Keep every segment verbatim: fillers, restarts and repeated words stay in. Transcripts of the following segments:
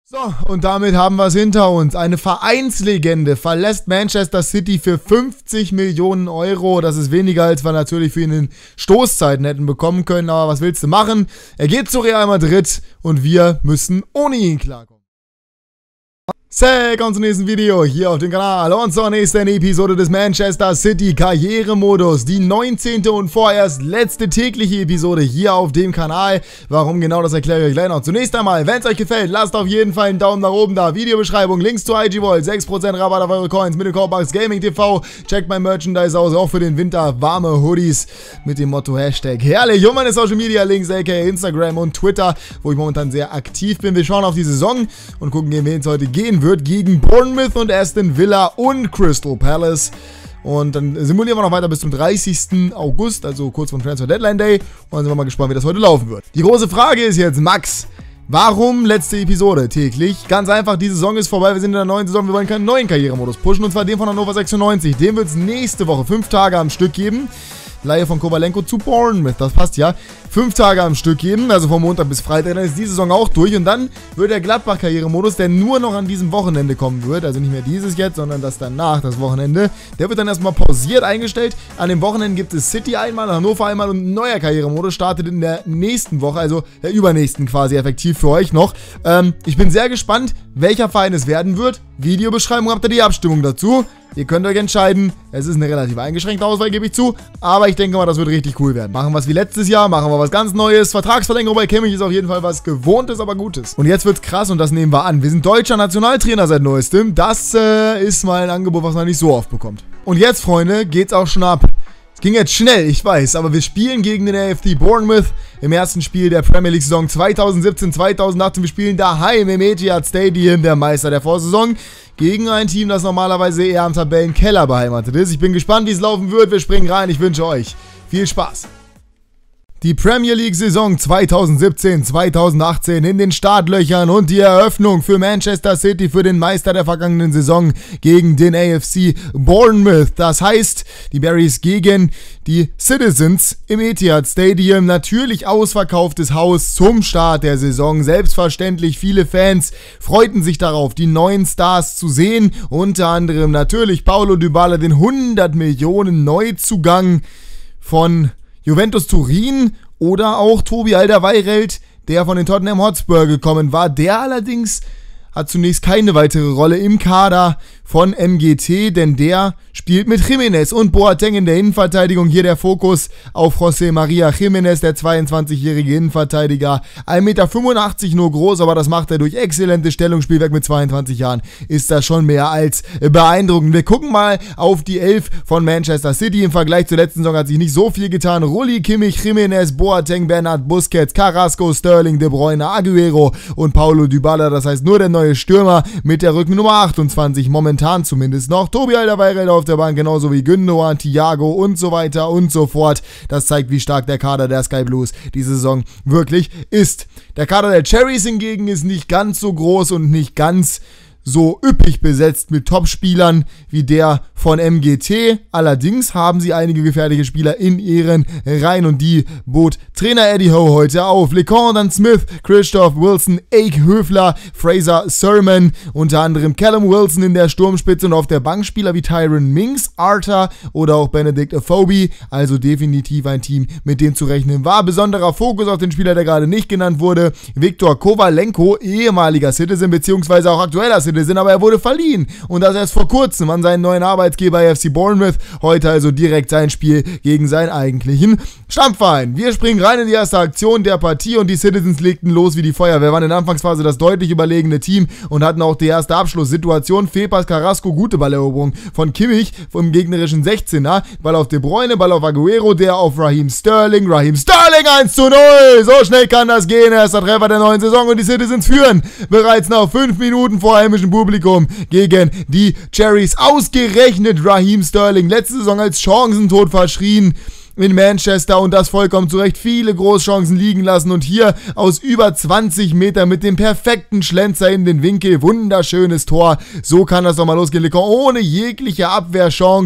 So, und damit haben wir es hinter uns. Eine Vereinslegende verlässt Manchester City für fünfzig Millionen Euro. Das ist weniger, als wir natürlich für ihn in Stoßzeiten hätten bekommen können. Aber was willst du machen? Er geht zu Real Madrid und wir müssen ohne ihn klarkommen. Willkommen zum nächsten Video hier auf dem Kanal und zur nächsten Episode des Manchester City Karrieremodus. Die neunzehnte und vorerst letzte tägliche Episode hier auf dem Kanal. Warum genau, das erkläre ich euch gleich noch. Zunächst einmal, wenn es euch gefällt, lasst auf jeden Fall einen Daumen nach oben da. Videobeschreibung, Links zu I G Vault, sechs Prozent Rabatt auf eure Coins mit dem Code Gaming T V. Checkt mein Merchandise aus, auch für den Winter warme Hoodies mit dem Motto Hashtag herrlich. Und meine Social Media Links, aka Instagram und Twitter, wo ich momentan sehr aktiv bin. Wir schauen auf die Saison und gucken, gegen wen es heute gehen wird. Gegen Bournemouth und Aston Villa und Crystal Palace. Und dann simulieren wir noch weiter bis zum dreißigsten August, also kurz vom Transfer Deadline Day. Und dann sind wir mal gespannt, wie das heute laufen wird. Die große Frage ist jetzt, Max, warum letzte Episode täglich? Ganz einfach, die Saison ist vorbei, wir sind in der neuen Saison, wir wollen keinen neuen Karrieremodus pushen. Und zwar den von Hannover sechsundneunzig. Den wird es nächste Woche fünf Tage am Stück geben. Leihe von Kovalenko zu Bournemouth, das passt ja. Fünf Tage am Stück geben, also von Montag bis Freitag, dann ist die Saison auch durch. Und dann wird der Gladbach-Karrieremodus, der nur noch an diesem Wochenende kommen wird, also nicht mehr dieses jetzt, sondern das danach, das Wochenende, der wird dann erstmal pausiert eingestellt. An dem Wochenende gibt es City einmal, Hannover einmal und ein neuer Karrieremodus startet in der nächsten Woche, also der übernächsten quasi effektiv für euch noch. Ähm, ich bin sehr gespannt, welcher Verein es werden wird. Videobeschreibung habt ihr die Abstimmung dazu. Ihr könnt euch entscheiden. Es ist eine relativ eingeschränkte Auswahl, gebe ich zu. Aber ich denke mal, das wird richtig cool werden. Machen wir es wie letztes Jahr, machen wir was ganz Neues. Vertragsverlängerung bei Kimmich ist auf jeden Fall was Gewohntes, aber Gutes. Und jetzt wird's krass und das nehmen wir an. Wir sind deutscher Nationaltrainer seit Neuestem. Das äh, ist mal ein Angebot, was man nicht so oft bekommt. Und jetzt, Freunde, geht's auch schon ab. Es ging jetzt schnell, ich weiß, aber wir spielen gegen den A F C Bournemouth im ersten Spiel der Premier League Saison zweitausendsiebzehn zweitausendachtzehn. Wir spielen daheim im Etihad Stadium, der Meister der Vorsaison, gegen ein Team, das normalerweise eher am Tabellenkeller beheimatet ist. Ich bin gespannt, wie es laufen wird. Wir springen rein. Ich wünsche euch viel Spaß. Die Premier League Saison zweitausendsiebzehn zweitausendachtzehn in den Startlöchern und die Eröffnung für Manchester City für den Meister der vergangenen Saison gegen den A F C Bournemouth. Das heißt, die Berries gegen die Citizens im Etihad Stadium. Natürlich ausverkauftes Haus zum Start der Saison. Selbstverständlich, viele Fans freuten sich darauf, die neuen Stars zu sehen. Unter anderem natürlich Paulo Dybala, den hundert Millionen Neuzugang von Juventus Turin, oder auch Tobi Alderweireld, der von den Tottenham Hotspur gekommen war. Der allerdings hat zunächst keine weitere Rolle im Kader von M G T, denn der spielt mit Jimenez und Boateng in der Innenverteidigung. Hier der Fokus auf José María Jimenez, der zweiundzwanzigjährige Innenverteidiger. ein Meter fünfundachtzig nur groß, aber das macht er durch exzellentes Stellungsspielwerk mit zweiundzwanzig Jahren. Ist das schon mehr als beeindruckend. Wir gucken mal auf die Elf von Manchester City. Im Vergleich zur letzten Saison hat sich nicht so viel getan. Rulli, Kimmich, Jimenez, Boateng, Bernat, Busquets, Carrasco, Sterling, De Bruyne, Aguero und Paulo Dybala. Das heißt nur der neue Stürmer mit der Rückennummer achtundzwanzig, momentan zumindest noch. Tobi Alderweireld auf der Bank, genauso wie Gündogan, Thiago und so weiter und so fort. Das zeigt, wie stark der Kader der Sky Blues diese Saison wirklich ist. Der Kader der Cherries hingegen ist nicht ganz so groß und nicht ganz so üppig besetzt mit Topspielern wie der von M G T. Allerdings haben sie einige gefährliche Spieler in ihren Reihen und die bot Trainer Eddie Howe heute auf. Lecondon Smith, Christoph Wilson, Ake Höfler, Fraser Sermon, unter anderem Callum Wilson in der Sturmspitze und auf der Bank Spieler wie Tyrone Mings, Arthur oder auch Benedict Afobe. Also definitiv ein Team, mit dem zu rechnen war. Besonderer Fokus auf den Spieler, der gerade nicht genannt wurde, Viktor Kovalenko, ehemaliger Citizen beziehungsweise auch aktueller Citizen, aber er wurde verliehen und das erst vor kurzem an seinen neuen Arbeitgeber A F C Bournemouth. Heute also direkt sein Spiel gegen seinen eigentlichen Stammverein. Wir springen rein in die erste Aktion der Partie und die Citizens legten los wie die Feuerwehr. Waren in der Anfangsphase das deutlich überlegene Team und hatten auch die erste Abschlusssituation. Fehlpass Carrasco, gute Balleroberung von Kimmich vom gegnerischen sechzehner. Ball auf De Bruyne, Ball auf Aguero, der auf Raheem Sterling. Raheem Sterling eins zu null. So schnell kann das gehen. Erster Treffer der neuen Saison und die Citizens führen bereits nach fünf Minuten vor heimischem Publikum gegen die Cherries. Ausgerechnet Raheem Sterling, letzte Saison als Chancentod verschrien in Manchester und das vollkommen zu Recht, viele Großchancen liegen lassen und hier aus über zwanzig Metern mit dem perfekten Schlenzer in den Winkel, wunderschönes Tor, so kann das doch mal losgehen, ohne jegliche Abwehrchance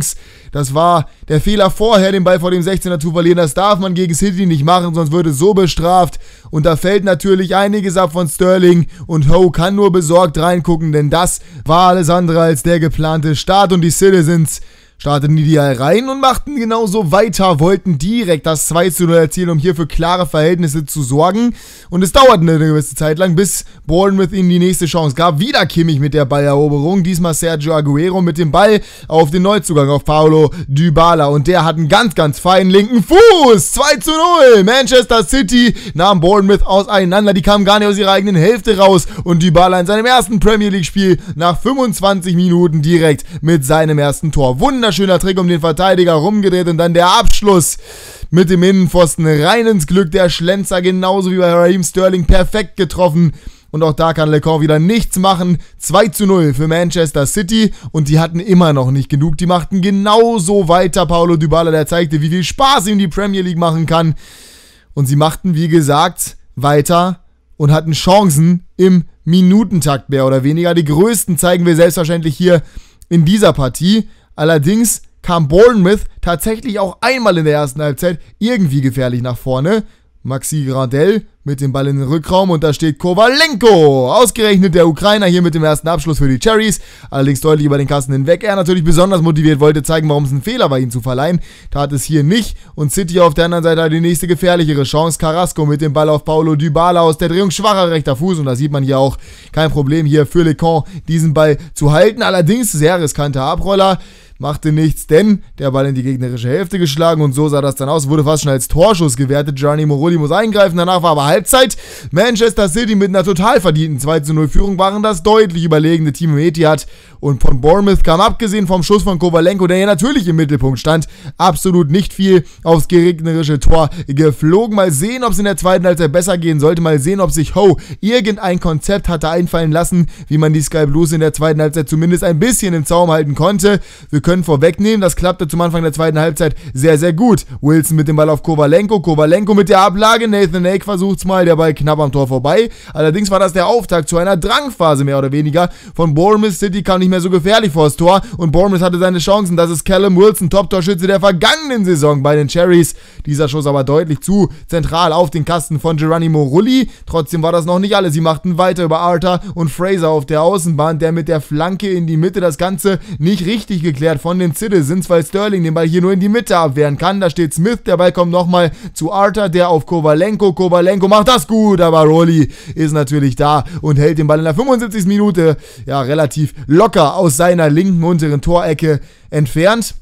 Das war der Fehler vorher, den Ball vor dem sechzehner zu verlieren. Das darf man gegen City nicht machen, sonst würde es so bestraft. Und da fällt natürlich einiges ab von Sterling und Ho kann nur besorgt reingucken, denn das war alles andere als der geplante Start und die Citizens starteten ideal rein und machten genauso weiter, wollten direkt das zwei zu null erzielen, um hier für klare Verhältnisse zu sorgen. Und es dauerte eine gewisse Zeit lang, bis Bournemouth ihnen die nächste Chance gab. Wieder Kimmich mit der Balleroberung, diesmal Sergio Aguero mit dem Ball auf den Neuzugang, auf Paulo Dybala. Und der hat einen ganz, ganz feinen linken Fuß. zwei zu null. Manchester City nahm Bournemouth auseinander. Die kamen gar nicht aus ihrer eigenen Hälfte raus. Und Dybala in seinem ersten Premier League-Spiel nach fünfundzwanzig Minuten direkt mit seinem ersten Tor. Wunderschön. Schöner Trick um den Verteidiger rumgedreht und dann der Abschluss mit dem Innenpfosten rein ins Glück. Der Schlenzer genauso wie bei Raheem Sterling perfekt getroffen. Und auch da kann Lecon wieder nichts machen. zwei zu null für Manchester City und die hatten immer noch nicht genug. Die machten genauso weiter. Paulo Dybala, der zeigte, wie viel Spaß ihm die Premier League machen kann. Und sie machten, wie gesagt, weiter und hatten Chancen im Minutentakt mehr oder weniger. Die größten zeigen wir selbstverständlich hier in dieser Partie. Allerdings kam Bournemouth tatsächlich auch einmal in der ersten Halbzeit irgendwie gefährlich nach vorne. Maxi Gradel mit dem Ball in den Rückraum und da steht Kovalenko. Ausgerechnet der Ukrainer hier mit dem ersten Abschluss für die Cherries. Allerdings deutlich über den Kasten hinweg. Er natürlich besonders motiviert, wollte zeigen, warum es ein Fehler war, ihn zu verleihen. Tat es hier nicht. Und City auf der anderen Seite hat die nächste gefährlichere Chance. Carrasco mit dem Ball auf Paulo Dybala aus der Drehung. Schwacher rechter Fuß. Und da sieht man hier auch kein Problem hier für Lecon, diesen Ball zu halten. Allerdings sehr riskanter Abroller. Machte nichts, denn der Ball in die gegnerische Hälfte geschlagen und so sah das dann aus. Wurde fast schon als Torschuss gewertet. Geronimo Rulli muss eingreifen, danach war aber Halbzeit. Manchester City mit einer total verdienten zwei zu null Führung waren das deutlich überlegene Team im Etihad. Und von Bournemouth kam, abgesehen vom Schuss von Kovalenko, der hier natürlich im Mittelpunkt stand, absolut nicht viel aufs gegnerische Tor geflogen. Mal sehen, ob es in der zweiten Halbzeit besser gehen sollte. Mal sehen, ob sich Ho irgendein Konzept hatte einfallen lassen, wie man die Sky Blues in der zweiten Halbzeit zumindest ein bisschen im Zaum halten konnte. Wir können vorwegnehmen, das klappte zum Anfang der zweiten Halbzeit sehr, sehr gut. Wilson mit dem Ball auf Kovalenko, Kovalenko mit der Ablage, Nathan Ake versucht's mal, der Ball knapp am Tor vorbei. Allerdings war das der Auftakt zu einer Drangphase mehr oder weniger von Bournemouth. City kam nicht mehr so gefährlich vor das Tor und Bournemouth hatte seine Chancen. Das ist Callum Wilson, Top-Torschütze der vergangenen Saison bei den Cherries. Dieser Schuss aber deutlich zu zentral auf den Kasten von Geronimo Rulli. Trotzdem war das noch nicht alles. Sie machten weiter über Arthur und Fraser auf der Außenbahn, der mit der Flanke in die Mitte das Ganze nicht richtig geklärt von den Citizens, weil Sterling den Ball hier nur in die Mitte abwehren kann. Da steht Smith, der Ball kommt nochmal zu Arthur, der auf Kovalenko. Kovalenko macht das gut, aber Rulli ist natürlich da und hält den Ball in der fünfundsiebzigsten Minute ja relativ locker aus seiner linken unteren Torecke entfernt.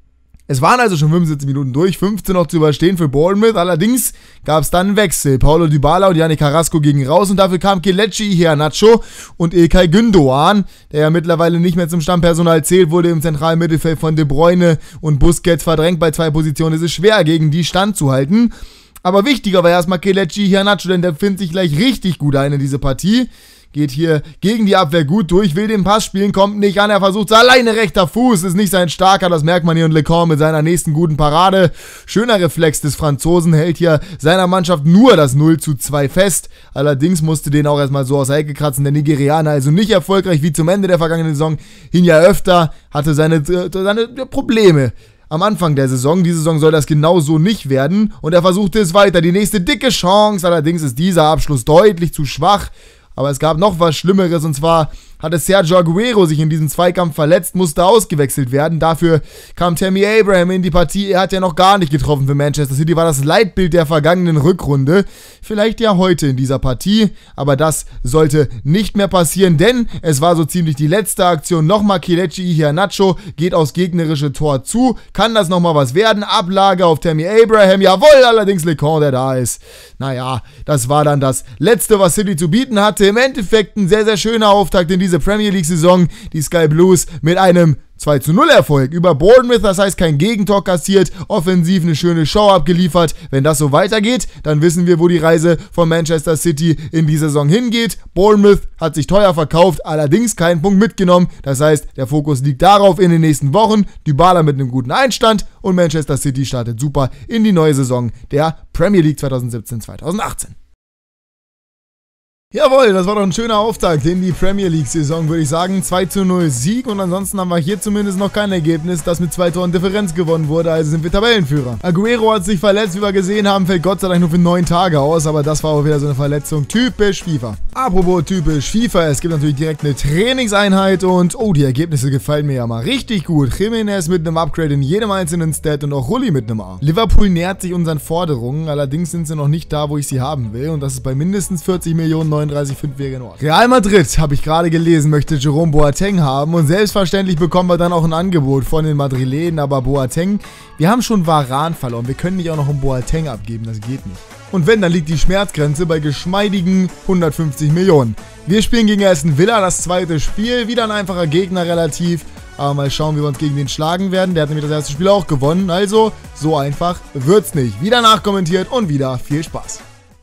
Es waren also schon fünfundsiebzig Minuten durch, fünfzehn noch zu überstehen für Bournemouth. Allerdings gab es dann einen Wechsel. Paulo Dybala und Yannick Carrasco gingen raus und dafür kam Kelechi Iheanacho und Ilkay Gündoğan, der ja mittlerweile nicht mehr zum Stammpersonal zählt, wurde im zentralen Mittelfeld von De Bruyne und Busquets verdrängt. Bei zwei Positionen ist es schwer, gegen die standzuhalten. Aber wichtiger war erstmal Kelechi Iheanacho, denn der findet sich gleich richtig gut ein in diese Partie. Geht hier gegen die Abwehr gut durch, will den Pass spielen, kommt nicht an, er versucht es alleine, rechter Fuß, ist nicht sein starker, das merkt man hier, und Lecon mit seiner nächsten guten Parade. Schöner Reflex des Franzosen, hält hier seiner Mannschaft nur das null zu zwei fest. Allerdings musste den auch erstmal so aus der Ecke kratzen, der Nigerianer, also nicht erfolgreich wie zum Ende der vergangenen Saison, hin ja öfter, hatte seine, seine Probleme. Am Anfang der Saison, diese Saison soll das genauso nicht werden und er versuchte es weiter, die nächste dicke Chance, allerdings ist dieser Abschluss deutlich zu schwach. Aber es gab noch was Schlimmeres, und zwar hatte Sergio Aguero sich in diesem Zweikampf verletzt, musste ausgewechselt werden. Dafür kam Tammy Abraham in die Partie. Er hat ja noch gar nicht getroffen für Manchester City, war das Leitbild der vergangenen Rückrunde. Vielleicht ja heute in dieser Partie, aber das sollte nicht mehr passieren, denn es war so ziemlich die letzte Aktion. Nochmal Kelechi Iheanacho geht aufs gegnerische Tor zu. Kann das nochmal was werden? Ablage auf Tammy Abraham. Jawohl, allerdings Lecon, der da ist. Naja, das war dann das Letzte, was City zu bieten hatte. Im Endeffekt ein sehr, sehr schöner Auftakt in diese Premier League-Saison. Die Sky Blues mit einem zwei zu null Erfolg über Bournemouth, das heißt kein Gegentor kassiert, offensiv eine schöne Show abgeliefert. Wenn das so weitergeht, dann wissen wir, wo die Reise von Manchester City in die Saison hingeht. Bournemouth hat sich teuer verkauft, allerdings keinen Punkt mitgenommen. Das heißt, der Fokus liegt darauf in den nächsten Wochen. Dybala mit einem guten Einstand und Manchester City startet super in die neue Saison der Premier League zweitausendsiebzehn zweitausendachtzehn. Jawohl, das war doch ein schöner Auftakt in die Premier League-Saison, würde ich sagen. zwei zu null Sieg und ansonsten haben wir hier zumindest noch kein Ergebnis, das mit zwei Toren Differenz gewonnen wurde, also sind wir Tabellenführer. Aguero hat sich verletzt, wie wir gesehen haben, fällt Gott sei Dank nur für neun Tage aus, aber das war auch wieder so eine Verletzung, typisch FIFA. Apropos typisch FIFA, es gibt natürlich direkt eine Trainingseinheit und oh, die Ergebnisse gefallen mir ja mal richtig gut. Jimenez mit einem Upgrade in jedem einzelnen Stat und auch Rulli mit einem A. Liverpool nähert sich unseren Forderungen, allerdings sind sie noch nicht da, wo ich sie haben will und das ist bei mindestens vierzig Millionen neununddreißig Komma fünf wäre in Ordnung. Real Madrid, habe ich gerade gelesen, möchte Jerome Boateng haben und selbstverständlich bekommen wir dann auch ein Angebot von den Madrilenen, aber Boateng, wir haben schon Varane verloren, wir können nicht auch noch einen Boateng abgeben, das geht nicht. Und wenn, dann liegt die Schmerzgrenze bei geschmeidigen hundertfünfzig Millionen. Wir spielen gegen Aston Villa, das zweite Spiel, wieder ein einfacher Gegner relativ, aber mal schauen, wie wir uns gegen den schlagen werden, der hat nämlich das erste Spiel auch gewonnen, also so einfach wird's nicht. Wieder nachkommentiert und wieder viel Spaß.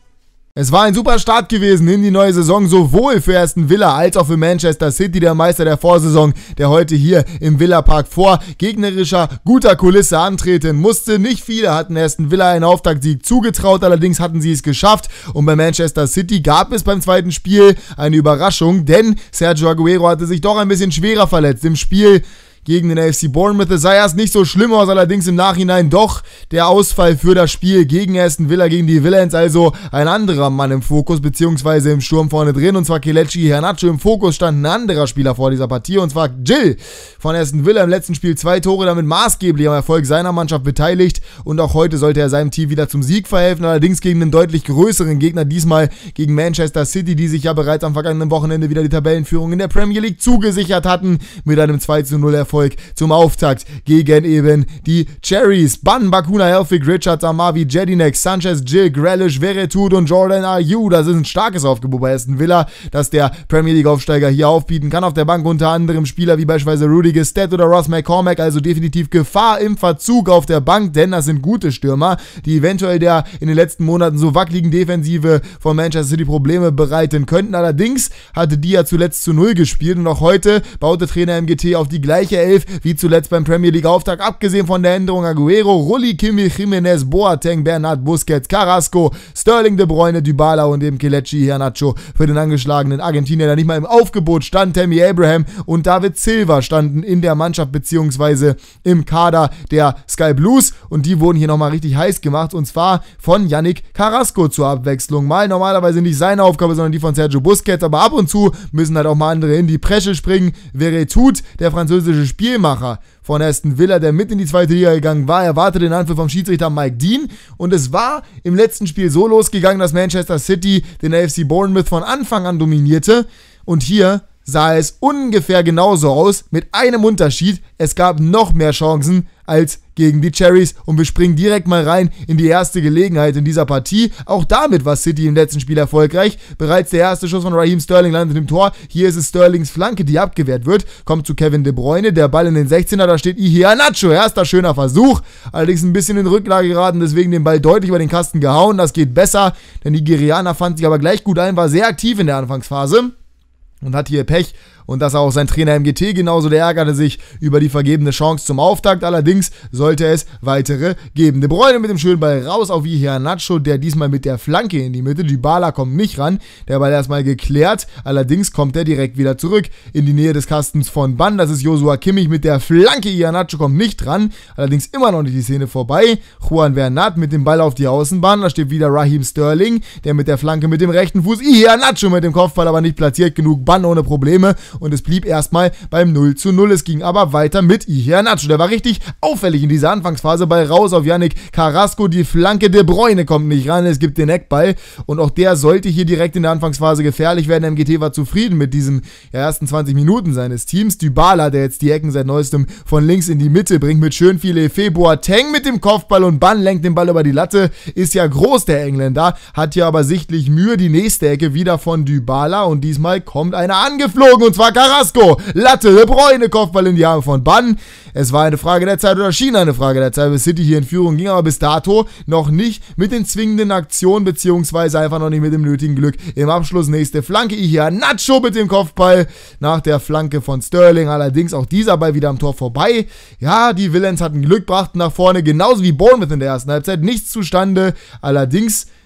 Es war ein super Start gewesen in die neue Saison, sowohl für Aston Villa als auch für Manchester City, der Meister der Vorsaison, der heute hier im Villa Park vor gegnerischer, guter Kulisse antreten musste. Nicht viele hatten Aston Villa einen Auftaktsieg zugetraut, allerdings hatten sie es geschafft und bei Manchester City gab es beim zweiten Spiel eine Überraschung, denn Sergio Aguero hatte sich doch ein bisschen schwerer verletzt im Spiel gegen den A F C Bournemouth. Es sah erst nicht so schlimm aus, allerdings im Nachhinein doch der Ausfall für das Spiel gegen Aston Villa, gegen die Villains, also ein anderer Mann im Fokus, beziehungsweise im Sturm vorne drin, und zwar Kelechi Iheanacho. Im Fokus stand ein anderer Spieler vor dieser Partie, und zwar Gil von Aston Villa, im letzten Spiel zwei Tore, damit maßgeblich am Erfolg seiner Mannschaft beteiligt, und auch heute sollte er seinem Team wieder zum Sieg verhelfen, allerdings gegen einen deutlich größeren Gegner, diesmal gegen Manchester City, die sich ja bereits am vergangenen Wochenende wieder die Tabellenführung in der Premier League zugesichert hatten, mit einem zwei zu null Erfolg zum Auftakt gegen eben die Cherries. Ban, Bakuna, Helfig, Richards, Amavi, Jedinek, Sanchez, Gil, Grealish, Veretout und Jordan Ayew. Das ist ein starkes Aufgebot bei Aston Villa, dass der Premier League Aufsteiger hier aufbieten kann. Auf der Bank unter anderem Spieler wie beispielsweise Rudy Gestett oder Ross McCormack, also definitiv Gefahr im Verzug auf der Bank, denn das sind gute Stürmer, die eventuell der in den letzten Monaten so wackeligen Defensive von Manchester City Probleme bereiten könnten. Allerdings hatte die ja zuletzt zu null gespielt und auch heute baute Trainer M G T auf die gleiche Elf wie zuletzt beim Premier League Auftakt, abgesehen von der Änderung Aguero, Rulli, Kimmich, Jimenez, Boateng, Bernat, Busquets, Carrasco, Sterling, De Bruyne, Dybala und eben Kelechi Iheanacho für den angeschlagenen Argentinier, der nicht mal im Aufgebot stand. Tammy Abraham und David Silva standen in der Mannschaft bzw. im Kader der Sky Blues und die wurden hier nochmal richtig heiß gemacht, und zwar von Yannick Carrasco zur Abwechslung. Mal normalerweise nicht seine Aufgabe, sondern die von Sergio Busquets, aber ab und zu müssen halt auch mal andere in die Bresche springen. Veretout, der französische Spielmacher von Aston Villa, der mit in die zweite Liga gegangen war, erwartete den Anpfiff vom Schiedsrichter Mike Dean, und es war im letzten Spiel so losgegangen, dass Manchester City den A F C Bournemouth von Anfang an dominierte, und hier sah es ungefähr genauso aus, mit einem Unterschied: es gab noch mehr Chancen als gegen die Cherries, und wir springen direkt mal rein in die erste Gelegenheit in dieser Partie. Auch damit war City im letzten Spiel erfolgreich. Bereits der erste Schuss von Raheem Sterling landet im Tor. Hier ist es Sterlings Flanke, die abgewehrt wird. Kommt zu Kevin De Bruyne, der Ball in den sechzehner, da steht Iheanacho. Erster schöner Versuch, allerdings ein bisschen in Rücklage geraten, deswegen den Ball deutlich über den Kasten gehauen. Das geht besser. Der Nigerianer fand sich aber gleich gut ein, war sehr aktiv in der Anfangsphase und hat hier Pech. Und das auch sein Trainer M G T genauso, der ärgerte sich über die vergebene Chance zum Auftakt. Allerdings sollte es weitere geben. De Bruyne mit dem schönen Ball raus auf Iheanacho, der diesmal mit der Flanke in die Mitte. Dybala kommt nicht ran, der Ball erstmal geklärt. Allerdings kommt er direkt wieder zurück in die Nähe des Kastens von Ban. Das ist Joshua Kimmich mit der Flanke. Iheanacho kommt nicht dran, allerdings immer noch nicht die Szene vorbei. Juan Bernat mit dem Ball auf die Außenbahn. Da steht wieder Raheem Sterling, der mit der Flanke mit dem rechten Fuß. Iheanacho mit dem Kopfball aber nicht platziert genug. Ban ohne Probleme. Und es blieb erstmal beim null zu null. Es ging aber weiter mit Iheanacho. Der war richtig auffällig in dieser Anfangsphase. Ball raus auf Yannick Carrasco. Die Flanke, De Bruyne kommt nicht ran. Es gibt den Eckball. Und auch der sollte hier direkt in der Anfangsphase gefährlich werden. M G T war zufrieden mit diesen ersten zwanzig Minuten seines Teams. Dybala, der jetzt die Ecken seit neuestem von links in die Mitte bringt, mit schön viel Effet. Boateng mit dem Kopfball und Ban lenkt den Ball über die Latte. Ist ja groß, der Engländer. Hat hier aber sichtlich Mühe. Die nächste Ecke wieder von Dybala. Und diesmal kommt einer angeflogen. Und zwar Carrasco, Latte, De Bruyne, Kopfball in die Arme von Ban. Es war eine Frage der Zeit oder schien eine Frage der Zeit, bis City hier in Führung ging, aber bis dato noch nicht mit den zwingenden Aktionen, beziehungsweise einfach noch nicht mit dem nötigen Glück im Abschluss. Nächste Flanke, Iheanacho mit dem Kopfball nach der Flanke von Sterling, allerdings auch dieser Ball wieder am Tor vorbei. Ja, die Villains hatten Glück, brachten nach vorne, genauso wie Bournemouth in der ersten Halbzeit, nichts zustande, allerdings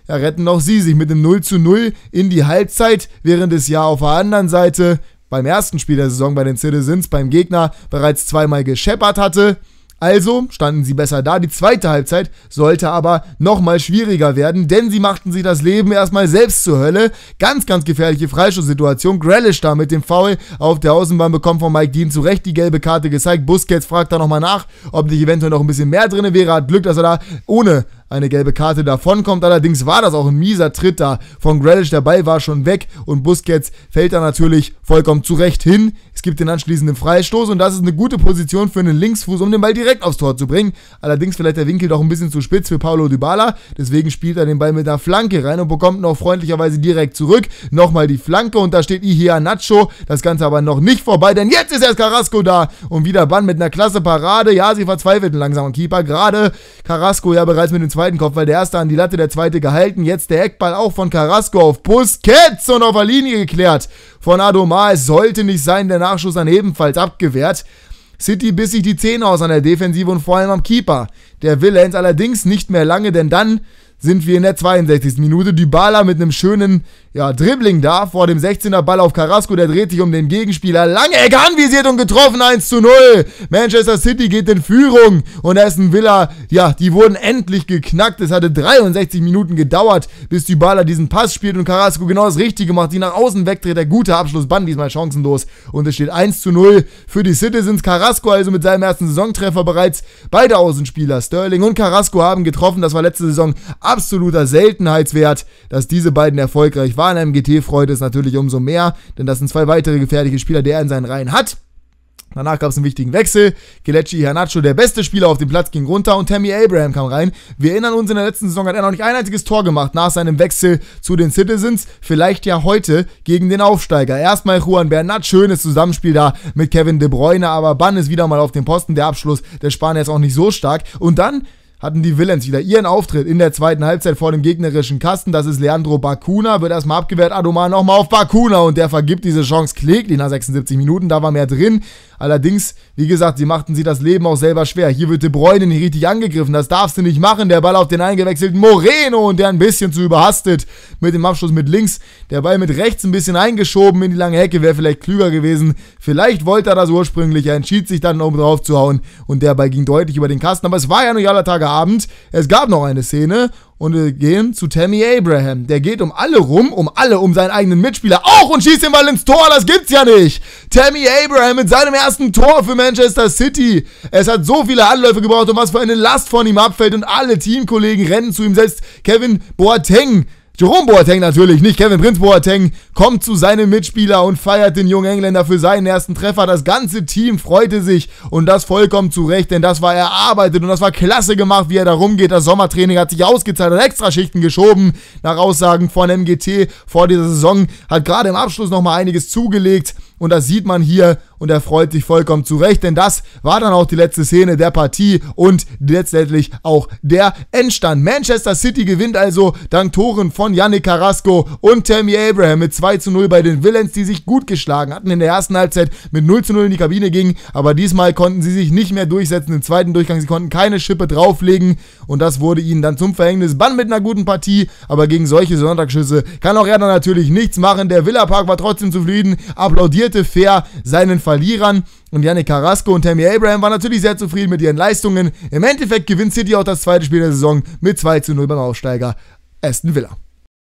ja, retten auch sie sich mit dem null zu null in die Halbzeit, während es ja auf der anderen Seite beim ersten Spiel der Saison bei den Citizens beim Gegner bereits zweimal gescheppert hatte. Also standen sie besser da. Die zweite Halbzeit sollte aber nochmal schwieriger werden, denn sie machten sich das Leben erstmal selbst zur Hölle. Ganz, ganz gefährliche Freistoßsituation. Grealish da mit dem Foul auf der Außenbahn bekommt von Mike Dean zu Recht die gelbe Karte gezeigt. Busquets fragt da nochmal nach, ob nicht eventuell noch ein bisschen mehr drin wäre. Hat Glück, dass er da ohne eine gelbe Karte davonkommt. Allerdings war das auch ein mieser Tritt da von Grealish. Der Ball war schon weg und Busquets fällt da natürlich vollkommen zurecht hin. Es gibt den anschließenden Freistoß und das ist eine gute Position für einen Linksfuß, um den Ball direkt aufs Tor zu bringen. Allerdings vielleicht der Winkel doch ein bisschen zu spitz für Paulo Dybala. Deswegen spielt er den Ball mit einer Flanke rein und bekommt noch freundlicherweise direkt zurück. Nochmal die Flanke und da steht Iheanacho. Das Ganze aber noch nicht vorbei, denn jetzt ist erst Carrasco da und wieder Bann mit einer klasse Parade. Ja, sie verzweifelten langsam am Keeper. Gerade Carrasco ja bereits mit dem zweiten Kopf, weil der erste an die Latte, der zweite gehalten. Jetzt der Eckball auch von Carrasco auf Busquets und auf der Linie geklärt von Adomar. Es sollte nicht sein, der Nachschuss dann ebenfalls abgewehrt. City biss sich die Zähne aus an der Defensive und vor allem am Keeper. Der Villains allerdings nicht mehr lange, denn dann sind wir in der zweiundsechzigsten Minute. Dybala mit einem schönen ja, Dribbling da vor dem sechzehner Ball auf Carrasco, der dreht sich um den Gegenspieler. Lange Ecke anvisiert und getroffen, eins zu null. Manchester City geht in Führung und Aston Villa, ja, die wurden endlich geknackt. Es hatte dreiundsechzig Minuten gedauert, bis Dybala diesen Pass spielt und Carrasco genau das Richtige macht. Die nach außen wegdreht, der gute Abschluss, Bann diesmal chancenlos und es steht eins zu null für die Citizens. Carrasco also mit seinem ersten Saisontreffer bereits. Beide Außenspieler, Sterling und Carrasco, haben getroffen. Das war letzte Saison absoluter Seltenheitswert, dass diese beiden erfolgreich waren. M G T freut es natürlich umso mehr, denn das sind zwei weitere gefährliche Spieler, die er in seinen Reihen hat. Danach gab es einen wichtigen Wechsel. Kelechi Iheanacho, der beste Spieler auf dem Platz, ging runter und Tammy Abraham kam rein. Wir erinnern uns, in der letzten Saison hat er noch nicht ein einziges Tor gemacht nach seinem Wechsel zu den Citizens. Vielleicht ja heute gegen den Aufsteiger. Erstmal Juan Bernat, schönes Zusammenspiel da mit Kevin De Bruyne, aber Bann ist wieder mal auf dem Posten. Der Abschluss der Spanier ist auch nicht so stark. Und dann hatten die Villains wieder ihren Auftritt in der zweiten Halbzeit vor dem gegnerischen Kasten. Das ist Leandro Bacuna, wird erstmal abgewehrt. Adomar nochmal auf Bacuna und der vergibt diese Chance kläglich nach sechsundsiebzig Minuten. Da war mehr drin. Allerdings, wie gesagt, sie machten sich das Leben auch selber schwer. Hier wird De Bruyne nicht richtig angegriffen. Das darfst du nicht machen. Der Ball auf den eingewechselten Moreno und der ein bisschen zu überhastet mit dem Abschluss mit links. Der Ball mit rechts ein bisschen eingeschoben in die lange Hecke. Wäre vielleicht klüger gewesen. Vielleicht wollte er das ursprünglich. Er entschied sich dann, um drauf zu hauen. Und der Ball ging deutlich über den Kasten. Aber es war ja nicht aller Tage Abend. Es gab noch eine Szene. Und wir gehen zu Tammy Abraham. Der geht um alle rum, um alle, um seinen eigenen Mitspieler auch und schießt den Ball ins Tor. Das gibt's ja nicht. Tammy Abraham mit seinem ersten Tor für Manchester City. Es hat so viele Anläufe gebraucht und was für eine Last von ihm abfällt und alle Teamkollegen rennen zu ihm. Selbst Kevin Boateng, Jerome Boateng natürlich, nicht Kevin Prince Boateng, kommt zu seinem Mitspieler und feiert den jungen Engländer für seinen ersten Treffer. Das ganze Team freute sich und das vollkommen zu Recht, denn das war erarbeitet und das war klasse gemacht, wie er da rumgeht. Das Sommertraining hat sich ausgezahlt und Extraschichten geschoben. Nach Aussagen von M G T vor dieser Saison hat gerade im Abschluss nochmal einiges zugelegt und das sieht man hier und er freut sich vollkommen zu Recht, denn das war dann auch die letzte Szene der Partie und letztendlich auch der Endstand. Manchester City gewinnt also dank Toren von Yannick Carrasco und Tammy Abraham mit zwei zu null bei den Villains, die sich gut geschlagen hatten in der ersten Halbzeit mit null zu null in die Kabine gingen, aber diesmal konnten sie sich nicht mehr durchsetzen im zweiten Durchgang, sie konnten keine Schippe drauflegen und das wurde ihnen dann zum Verhängnis. Bann mit einer guten Partie, aber gegen solche Sonntagsschüsse kann auch er dann natürlich nichts machen. Der Villa Park war trotzdem zufrieden, applaudierte fair seinen Verlierern und Yannick Carrasco und Tammy Abraham waren natürlich sehr zufrieden mit ihren Leistungen. Im Endeffekt gewinnt City auch das zweite Spiel der Saison mit zwei zu null beim Aufsteiger Aston Villa.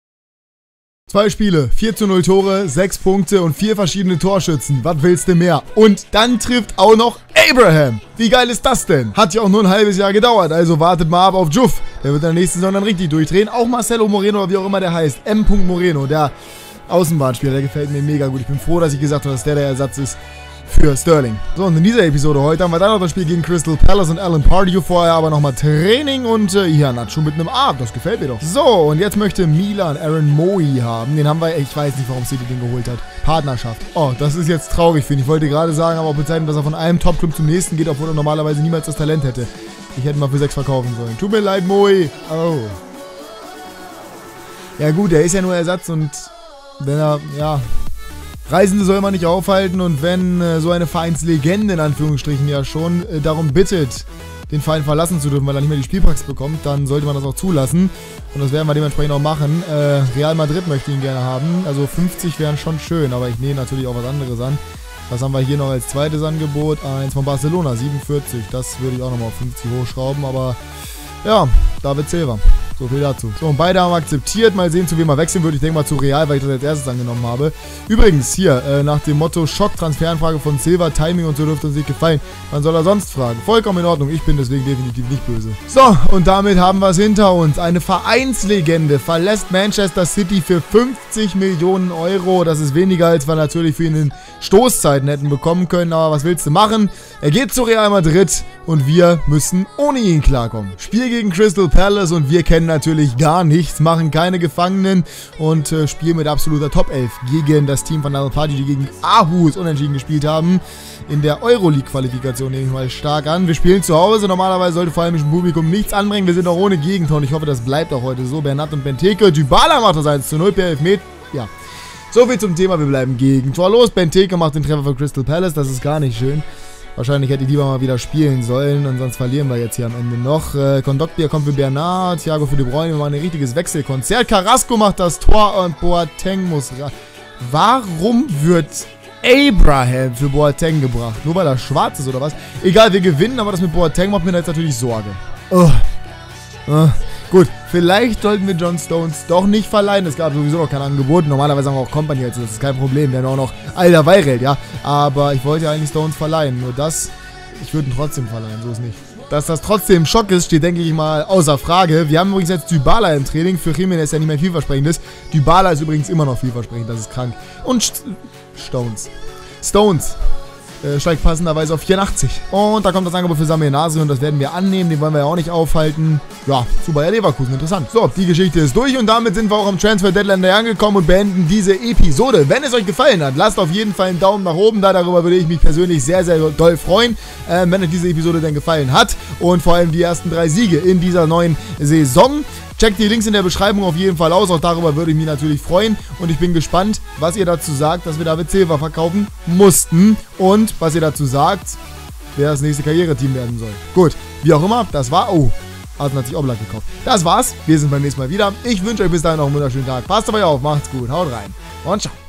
Zwei Spiele, vier zu null Tore, sechs Punkte und vier verschiedene Torschützen. Was willst du mehr? Und dann trifft auch noch Abraham. Wie geil ist das denn? Hat ja auch nur ein halbes Jahr gedauert, also wartet mal ab auf Juff. Der wird in der nächsten Saison dann richtig durchdrehen. Auch Marcelo Moreno, oder wie auch immer der heißt. M. Moreno, der Außenbahnspieler, der gefällt mir mega gut. Ich bin froh, dass ich gesagt habe, dass der der Ersatz ist für Sterling. So, und in dieser Episode heute haben wir dann noch das Spiel gegen Crystal Palace und Alan Pardew. Vorher aber nochmal Training und äh, Iheanacho mit einem A. Das gefällt mir doch. So, und jetzt möchte Milan Aaron Moy haben. Den haben wir, ich weiß nicht, warum City den geholt hat. Partnerschaft. Oh, das ist jetzt traurig, finde ich. Ich wollte gerade sagen, aber auch bezeichnen, dass er von einem Top-Club zum nächsten geht, obwohl er normalerweise niemals das Talent hätte. Ich hätte mal für sechs verkaufen sollen. Tut mir leid, Moy. Oh. Ja gut, er ist ja nur Ersatz und wenn er, ja... Reisende soll man nicht aufhalten und wenn äh, so eine Vereinslegende in Anführungsstrichen ja schon äh, darum bittet, den Verein verlassen zu dürfen, weil er nicht mehr die Spielpraxis bekommt, dann sollte man das auch zulassen. Und das werden wir dementsprechend auch machen. Äh, Real Madrid möchte ihn gerne haben. Also fünfzig wären schon schön, aber ich nehme natürlich auch was anderes an. Was haben wir hier noch als zweites Angebot? Eins von Barcelona, siebenundvierzig. Das würde ich auch nochmal auf fünfzig hochschrauben, aber ja, David Silva. So viel dazu. So, und beide haben akzeptiert. Mal sehen, zu wem er wechseln würde. Ich denke mal zu Real, weil ich das als erstes angenommen habe. Übrigens, hier, äh, nach dem Motto Schock-Transferanfrage von Silva, Timing und so dürfte uns nicht gefallen. Wann soll er sonst fragen? Vollkommen in Ordnung. Ich bin deswegen definitiv nicht böse. So, und damit haben wir es hinter uns. Eine Vereinslegende verlässt Manchester City für fünfzig Millionen Euro. Das ist weniger, als wir natürlich für ihn in Stoßzeiten hätten bekommen können. Aber was willst du machen? Er geht zu Real Madrid und wir müssen ohne ihn klarkommen. Spiel gegen Crystal Palace und wir kennen natürlich gar nichts, machen keine Gefangenen und äh, spielen mit absoluter Top elf gegen das Team von Al Party, die gegen Aarhus unentschieden gespielt haben. In der Euroleague-Qualifikation nehme ich mal stark an. Wir spielen zu Hause, normalerweise sollte vor allem im Publikum nichts anbringen. Wir sind auch ohne Gegentor und ich hoffe, das bleibt auch heute so. Bernat und Benteke, Dybala macht das eins zu null per Elfmeter. Ja, so viel zum Thema, wir bleiben gegentorlos. Benteke macht den Treffer für Crystal Palace, das ist gar nicht schön. Wahrscheinlich hätte ich lieber mal wieder spielen sollen und sonst verlieren wir jetzt hier am Ende noch. Äh, Kondogbia kommt für Bernat, Thiago für De Bruyne, wir machen ein richtiges Wechselkonzert. Carrasco macht das Tor und Boateng muss ra... Warum wird Abraham für Boateng gebracht? Nur weil er schwarz ist oder was? Egal, wir gewinnen, aber das mit Boateng macht mir jetzt natürlich Sorge. Oh. Oh. Gut, vielleicht sollten wir John Stones doch nicht verleihen. Es gab sowieso noch kein Angebot. Normalerweise haben wir auch Company, also das ist kein Problem. Wir haben auch noch Alter Weireld, ja. Aber ich wollte ja eigentlich Stones verleihen. Nur das, ich würde ihn trotzdem verleihen, so ist nicht. Dass das trotzdem Schock ist, steht, denke ich mal, außer Frage. Wir haben übrigens jetzt Dybala im Training. Für Jimenez ja nicht mehr vielversprechend ist. Dybala ist übrigens immer noch vielversprechend, das ist krank. Und St Stones. Stones. Äh, steigt passenderweise auf vierundachtzig. Und da kommt das Angebot für Samir Nasri und das werden wir annehmen. Den wollen wir ja auch nicht aufhalten. Ja, zu Bayer Leverkusen. Interessant. So, die Geschichte ist durch und damit sind wir auch am Transfer Deadline angekommen und beenden diese Episode. Wenn es euch gefallen hat, lasst auf jeden Fall einen Daumen nach oben da. Darüber würde ich mich persönlich sehr, sehr doll freuen, äh, wenn euch diese Episode denn gefallen hat. Und vor allem die ersten drei Siege in dieser neuen Saison. Checkt die Links in der Beschreibung auf jeden Fall aus, auch darüber würde ich mich natürlich freuen und ich bin gespannt, was ihr dazu sagt, dass wir David Silva verkaufen mussten und was ihr dazu sagt, wer das nächste Karriereteam werden soll. Gut, wie auch immer, das war, oh, Arsenal hat sich Oblak gekauft. Das war's, wir sind beim nächsten Mal wieder. Ich wünsche euch bis dahin noch einen wunderschönen Tag. Passt auf euch auf, macht's gut, haut rein und ciao.